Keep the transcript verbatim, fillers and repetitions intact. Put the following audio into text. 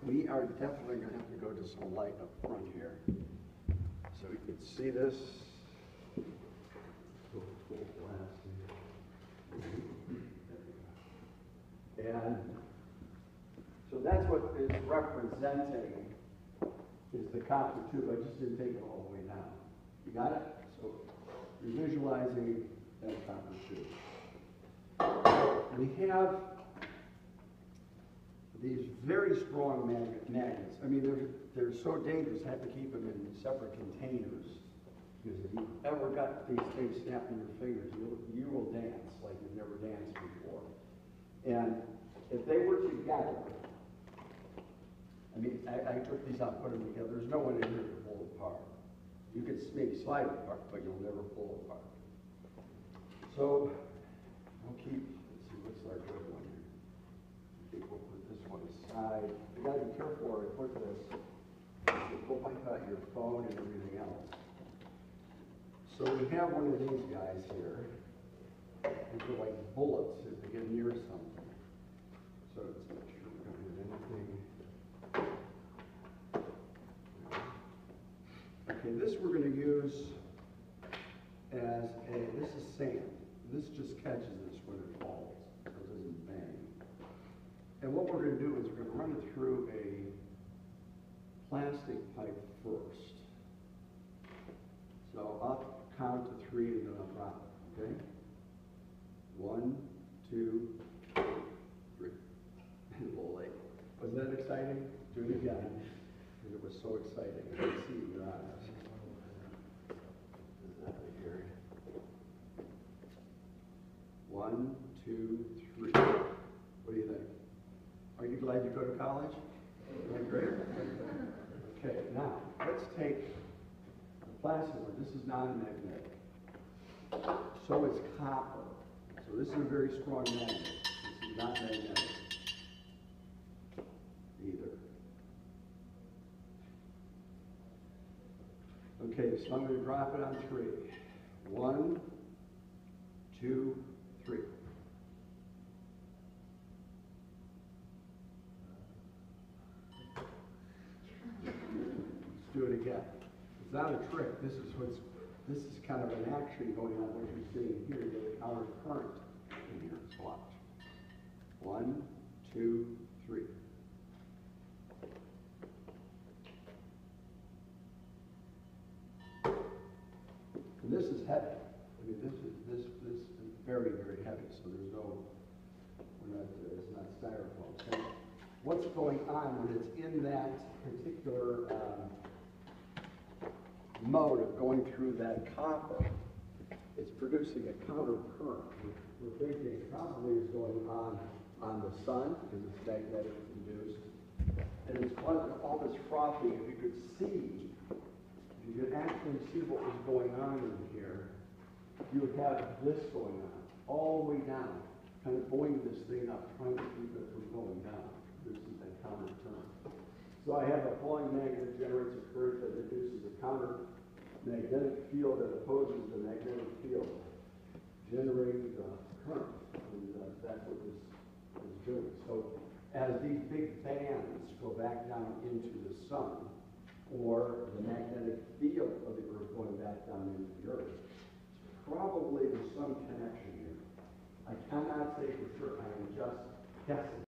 we are definitely going to have to go to some light up front here. So you can see this. And so that's what is representing is the copper tube. I just didn't take it all the way down. You got it? So you're visualizing that copper tube. We have these very strong magnet, magnets. I mean, they're, they're so dangerous, I have to keep them in separate containers. Because if you ever got these things snapped in your fingers, you, you will dance like you've never danced before. And if they were together, I mean, I, I took these out and put them together. There's no one in here to pull apart. You could maybe slide apart, but you'll never pull apart. So, we'll keep, let's see, what's our good one here? I think we'll put this one aside. You gotta be careful where I put this. We'll wipe out your phone and everything else. So we have one of these guys here. These are like bullets if they get near something. So let's make sure we don't hit anything. Okay, this we're going to use as a, this is sand. This just catches this when it falls, so it doesn't bang. And what we're going to do is we're going to run it through a plastic pipe first. So I'll count to three and then I'll drop it, okay? One, two, three. A little late. Wasn't that exciting? Do it again. Because it was so exciting. I can see your eyes. Is that right here? One, two, three. What do you think? Are you glad you go to college? Isn't that great? Okay, now let's take the plastic one. This is non-magnetic. So is copper. So this is a very strong magnet. This is not magnetic either. Okay, so I'm going to drop it on three. One, two, three. Let's do it again. It's not a trick. This is what's This is kind of an action going on, what you're seeing here, the counter current in here. So watch. One, two, three. And this is heavy. I mean, this is this this is very very heavy. So there's no, we're not. Uh, it's not styrofoam. So what's going on when it's in that particular um, mode of going through that copper, it's producing a counter current. We're thinking it probably is going on on the sun because it's magnetic induced. And it's all this frothing. If you could see, if you could actually see what was going on in here, you would have this going on all the way down, kind of buoying this thing up, trying to keep it from going down, producing that counter current. So I have a falling magnet that generates a current that reduces a counter magnetic field that opposes the magnetic field, generating the current. And uh, that's what this is doing. So as these big bands go back down into the sun, or the magnetic field of the Earth going back down into the Earth, probably there's some connection here. I cannot say for sure. I am just guessing.